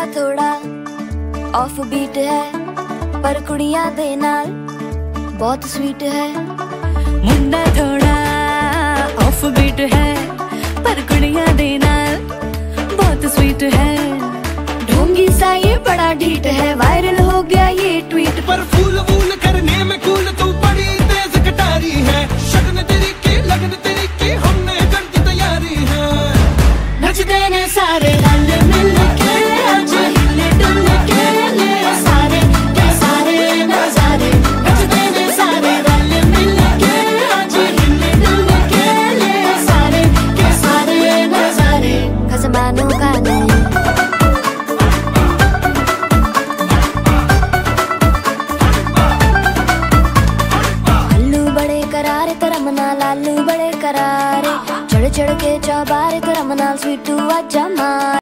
थोड़ा off beat है पर कुड़ियां दे नाल बहुत स्वीट है। मुंडा थोड़ा ऑफ बीट है पर कुड़ियां दे नाल बहुत स्वीट है। ढोंगी सा ये बड़ा ढीठ है, वायरल हो गया ये ट्वीट पर फूल वूल करने में कूल तू बड़ी तेज कटारी है। शगन तेरी की लगन तेरी की हमने कर दी तैयारी है। नचते ने सारे रल मिल के आज हिले डुल के ले सारे के सारे नजारे। नचते ने सारे रल मिल के आज हिले डुल के ले सारे के सारे नजारे। खसमानों का नहीं अल्लू बड़े करारे तरम नाल आलू बड़े करारे चढ़ चढ़ के चौबारे तरम नाल स्वीटू आजा मार।